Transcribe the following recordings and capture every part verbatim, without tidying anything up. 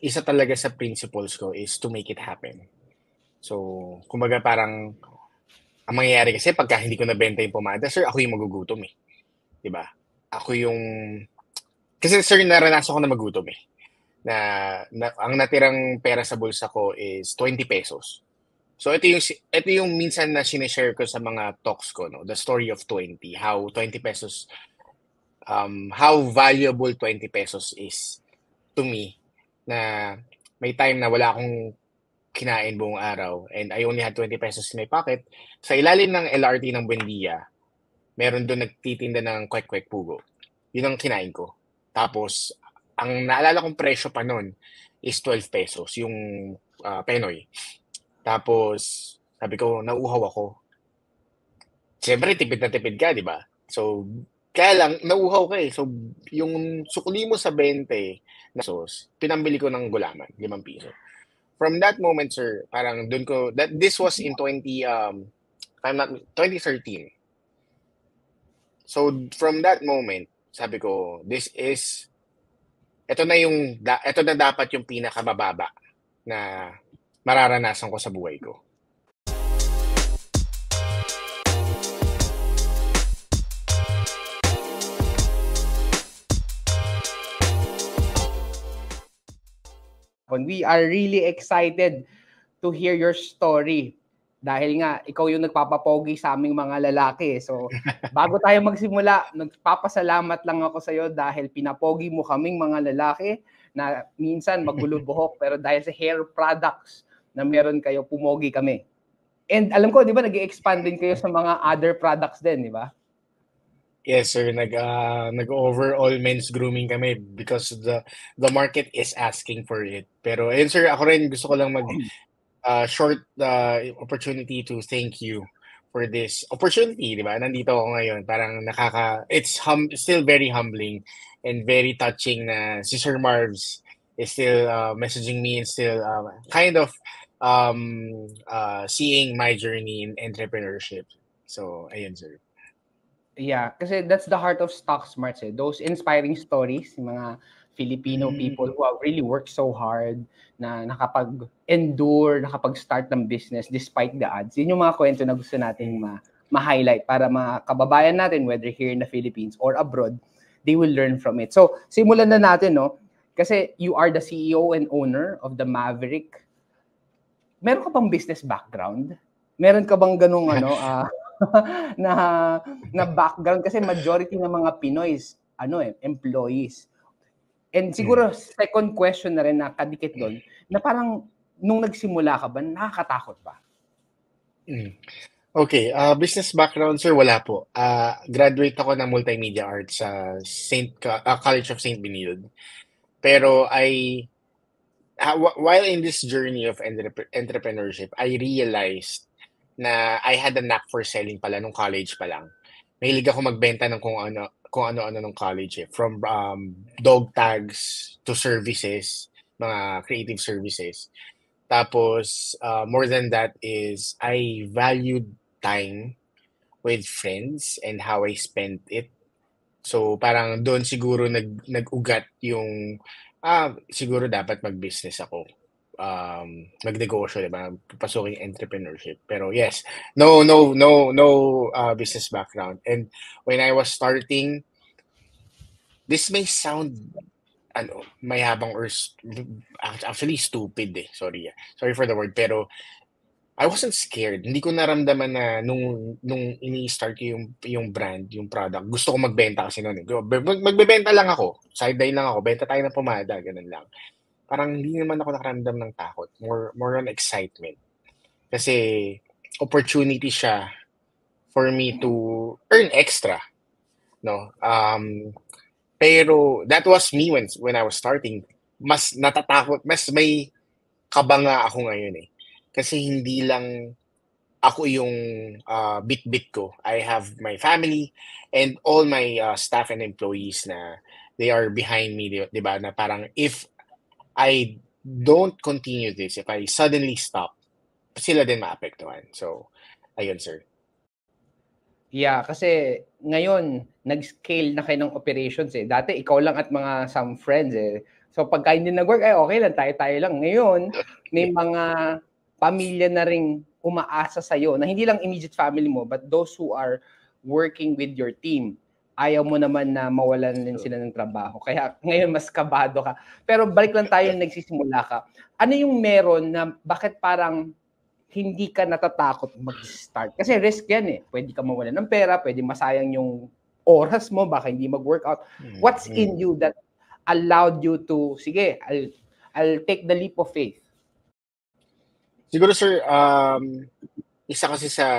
isa talaga sa principles ko is to make it happen. So, kumbaga parang, ang mangyayari kasi pagka hindi ko nabenta yung pomada, sir, ako yung magugutom eh. 'Di ba? Ako yung, kasi sir, naranasan ko na magutom eh. Na, na ang natirang pera sa bulsa ko is twenty pesos. So ito yung si- ito yung minsan na sineshare ko sa mga talks ko, no, the story of twenty, how twenty pesos, um how valuable twenty pesos is to me, na may time na wala akong kinain buong araw and I only had twenty pesos in my pocket. Sa ilalim ng L R T ng Buendia, meron doon nagtitinda ng kwek-kwek pugo. Yun ang kinain ko. Tapos, ang naalala kong presyo pa nun is twelve pesos, yung ah, Penoy. Tapos, sabi ko, nauuhaw ako. Siyempre, tipid na tipid ka, di ba? So, kaya lang, nauuhaw ka eh. So, yung sukli mo sa twenty pesos, pinambili ko ng gulaman, limang piso. From that moment, sir, parang dun ko, that this was in twenty, um, if I'm not, twenty thirteen. So, from that moment, sabi ko, this is, ito na yung, da, ito na dapat yung pinakamababa na mararanasan ko sa buhay ko. We are really excited to hear your story. Dahil nga, ikaw yung nagpapapogi sa aming mga lalaki. So, bago tayo magsimula, nagpapasalamat lang ako sa iyo dahil pinapogi mo kaming mga lalaki na minsan magbulubuhok, pero dahil sa hair products na meron kayo, pumogi kami. And alam ko, di ba, nag-expand din kayo sa mga other products din, di ba? Yes, sir. Nag, uh, nag-overall men's grooming kami because the the market is asking for it. Pero, ayun sir, ako rin gusto ko lang mag uh, short uh, opportunity to thank you for this opportunity, di ba? Nandito ako ngayon. Parang nakaka, it's hum, still very humbling and very touching na si Sir Marv's is still uh, messaging me and still uh, kind of um, uh, seeing my journey in entrepreneurship. So, ayun sir. Yeah, kasi that's the heart of Stock Smarts eh. Those inspiring stories, yung mga Filipino Mm. people who have really worked so hard na nakapag-endure, nakapag-start ng business despite the odds. Yun yung mga kwento na gusto nating ma- ma-highlight para mga kababayan natin, whether here in the Philippines or abroad, they will learn from it. So, simulan na natin, no? Kasi you are the C E O and owner of the Maverick. Meron ka bang business background? Meron ka bang ganung ano, ah, na na background kasi majority ng mga Pinoys ano eh employees. And siguro second question na rin na kadikit doon na parang nung nagsimula ka ba nakakatakot ba? Mm. Okay, uh, business background sir, wala po. Uh, graduate ako ng multimedia arts sa Saint Ca- uh, College of Saint Benilde. Pero I uh, wh- while in this journey of entrep- entrepreneurship, I realized na I had a knack for selling pala nung college pa lang. Mahilig ako magbenta ng kung ano kung ano-ano nung college eh. From um, dog tags to services, mga creative services. Tapos, uh, more than that is I valued time with friends and how I spent it. So, parang doon siguro nag, nag-ugat yung, ah, siguro dapat mag-business ako. Um, magnegosyo, di ba? Pasukin entrepreneurship. Pero yes, no, no, no, no uh, business background. And when I was starting, this may sound ano, mayabang or st- actually stupid eh. Sorry. ah. Sorry for the word. Pero I wasn't scared. Hindi ko naramdaman na nung nung ini-start ko yung yung brand, yung product. Gusto ko magbenta kasi noon eh. Go- mag- Magbebenta lang ako. Sideline lang ako. Benta tayo ng pomada, ganun lang. Parang hindi naman ako nakaramdam ng takot. More more on excitement. Kasi opportunity siya for me to earn extra, no? Um pero that was me when when I was starting. Mas natatakot, mas may kabanga ako ngayon eh. Kasi hindi lang ako yung uh, bit-bit ko. I have my family and all my uh, staff and employees na they are behind me, di, di ba? Na parang if I don't continue this, if I suddenly stop, sila din maapektuhan. So, ayun sir. Yeah, kasi ngayon nag-scale na kayo ng operations eh. Dati ikaw lang at mga some friends eh. So pagka hindi nag-work, ay okay lang, tayo-tayo lang. Ngayon, may mga pamilya na ring umaasa sa'yo na hindi lang immediate family mo, but those who are working with your team. Ayaw mo naman na mawalan din sila ng trabaho. Kaya ngayon mas kabado ka. Pero balik lang tayo nagsisimula ka. Ano yung meron na bakit parang hindi ka natatakot mag-start? Kasi risk yan eh. Pwede ka mawalan ng pera, pwede masayang yung oras mo, baka hindi mag-workout. What's in you that allowed you to, sige, I'll, I'll take the leap of faith? Siguro sir, um, isa kasi sa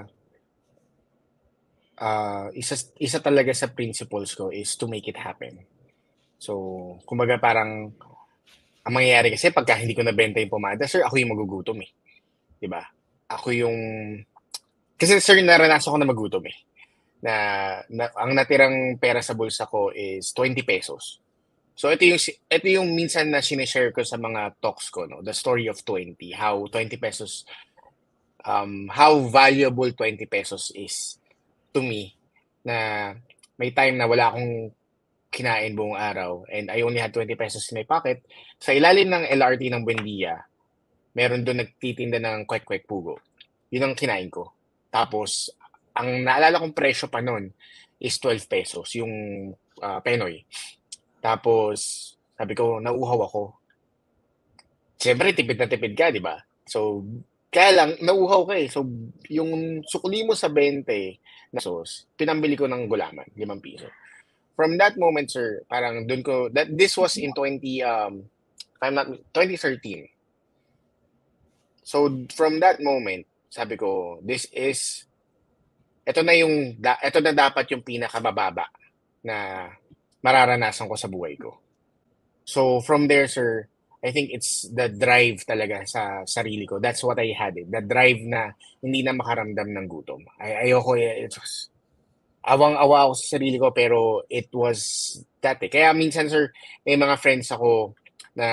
uh, isa, isa talaga sa principles ko is to make it happen. So, kumbaga parang ang mangyayari kasi pagka hindi ko nabenta yung pomada, sir, ako yung magugutom eh. Diba? Ako yung... Kasi sir, naranasan ko na magutom eh. Na, na ang natirang pera sa bulsa ko is twenty pesos. So ito yung ito yung minsan na sinishare ko sa mga talks ko, no, the story of twenty, how twenty pesos um how valuable twenty pesos is to me, na may time na wala akong kinain buong araw and I only had twenty pesos in my pocket. Sa ilalim ng L R T ng Buendia, meron doon nagtitinda ng kwek-kwek pugo. Yun ang kinain ko. Tapos ang naalala kong presyo pa noon is twelve pesos yung uh, Penoy. Tapos sabi ko, nauuhaw ako. Siyempre, tipid na tipid ka, di ba? So, kaya lang, nauuhaw ka eh. So, yung sukli mo sa twenty pesos, pinambili ko ng gulaman, limang piso. From that moment, sir, parang dun ko, that this was in twenty, um, if I'm not, twenty thirteen. So, from that moment, sabi ko, this is, ito na yung, ito na dapat yung pinakamababa na mararanasan ko sa buhay ko. So, from there, sir, I think it's the drive talaga sa sarili ko. That's what I had. Eh. The drive na hindi na makaramdam ng gutom. Ay ayoko, it was, awang-awa ako sa sarili ko, pero it was that eh. Kaya minsan, sir, may mga friends ako na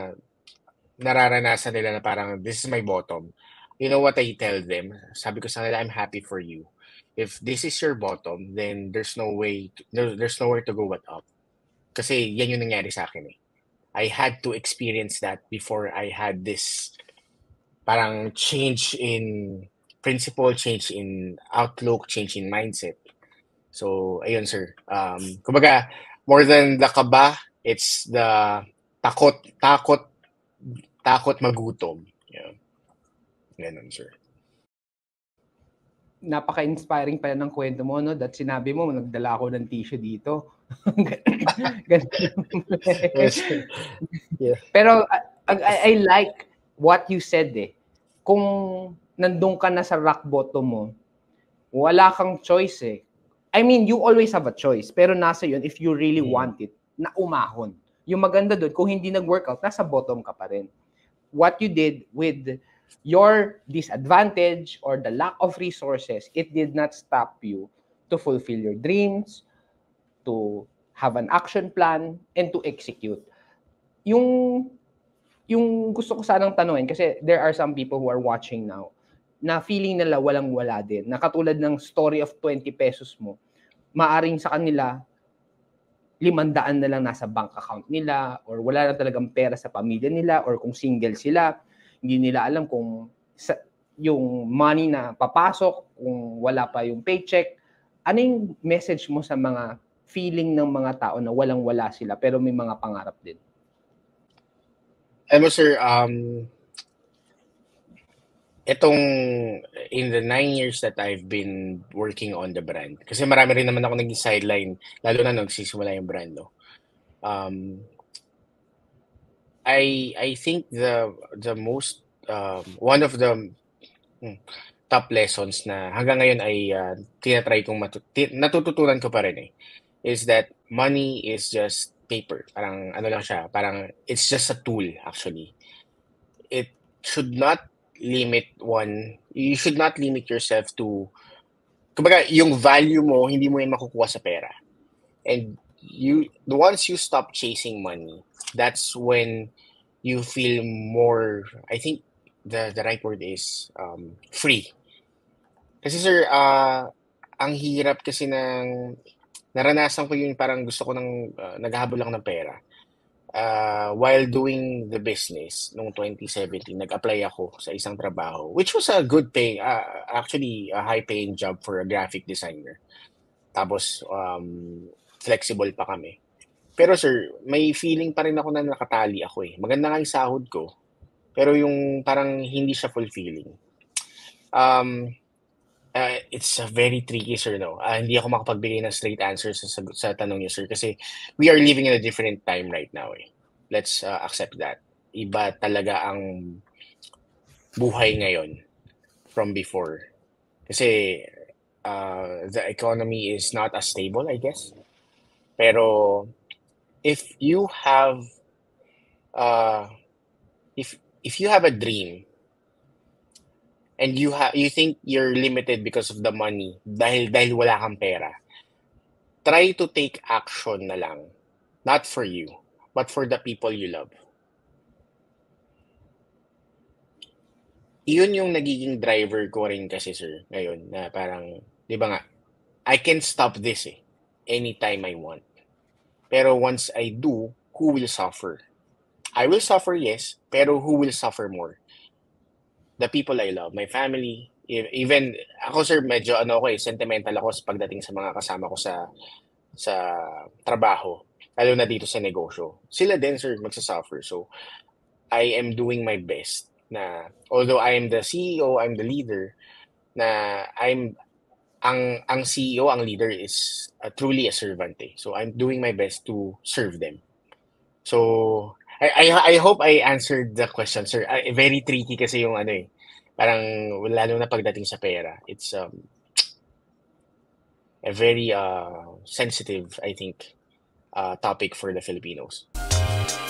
nararanasan nila na parang, this is my bottom. You know what I tell them? Sabi ko sa nila, I'm happy for you. If this is your bottom, then there's no way, to, there, there's nowhere to go but up. Kasi yan yung nangyari sa akin eh. I had to experience that before I had this parang change in principle, change in outlook, change in mindset. So, ayun sir. Um, kumbaga, more than the kaba, it's the takot, takot, takot magutom. Yeah. Ganun sir. Napaka-inspiring pala ng kwento mo, no? That sinabi mo, nagdala ako ng tissue dito. Yes. Yeah. Pero I, I like what you said eh. Kung nandun ka na sa rock bottom mo, wala kang choice eh. I mean, you always have a choice. Pero nasa yun, if you really hmm. want it, na umahon. Yung maganda doon, kung hindi nag-workout, nasa bottom ka pa rin. What you did with your disadvantage or the lack of resources, it did not stop you to fulfill your dreams, to have an action plan, and to execute. Yung, yung gusto ko sanang tanungin, kasi there are some people who are watching now, na feeling nila walang-wala din, na katulad ng story of twenty pesos mo, maaring sa kanila, limandaan na lang nasa bank account nila, or wala na talagang pera sa pamilya nila, or kung single sila, hindi nila alam kung sa, yung money na papasok, kung wala pa yung paycheck. Ano yung message mo sa mga feeling ng mga tao na walang-wala sila pero may mga pangarap din? Ano sir, um, itong in the nine years that I've been working on the brand, kasi marami rin naman ako naging sideline, lalo na nagsisimula yung brand, no? Um, I I think the the most um, one of the hmm, top lessons na hanggang ngayon ay uh, tinatry kong matu- t- natututunan ko pa rin eh, is that money is just paper. Parang ano lang siya, parang it's just a tool actually. It should not limit one, you should not limit yourself to, kumbaga yung value mo, hindi mo yan makukuha sa pera. And you, once you stop chasing money, that's when you feel more, I think the the right word is um, free. Kasi sir, uh, ang hirap kasi ng, naranasan ko yung parang gusto ko ng, uh, naghahabol lang ng pera. uh, while doing the business noong twenty seventeen, nag-apply ako sa isang trabaho, which was a good pay, uh, actually a high-paying job for a graphic designer. Tapos, um, flexible pa kami. Pero sir, may feeling pa rin ako na nakatali ako eh. Maganda nga yung sahod ko, pero yung parang hindi siya fulfilling. Um, uh, it's a very tricky, sir, no? Ah, hindi ako makapagbigay ng straight answer sa, sa, sa tanong niyo, sir, kasi we are living in a different time right now eh. Let's uh, accept that. Iba talaga ang buhay ngayon from before. Kasi uh, the economy is not as stable, I guess. Pero if you have uh, if if you have a dream and you have you think you're limited because of the money dahil dahil wala kang pera, try to take action na lang, not for you but for the people you love. Iyon yung nagiging driver ko rin kasi, sir, ngayon, na parang, di ba nga, I can stop this eh, anytime I want. Pero once I do, who will suffer? I will suffer, yes, pero who will suffer more? The people I love, my family, e- even, ako sir, medyo ano ako eh, sentimental ako sa pagdating sa mga kasama ko sa sa trabaho, lalo na dito sa negosyo. Sila din, sir, magsasuffer. So, I am doing my best na, although I am the C E O, I'm the leader, na I'm, ang, ang C E O, ang leader is uh, truly a servant eh. So, I'm doing my best to serve them. So, I, I, I hope I answered the question, sir. Uh, very tricky kasi yung ano eh. Parang, lalo na pagdating sa pera. It's um, a very uh, sensitive, I think, uh, topic for the Filipinos.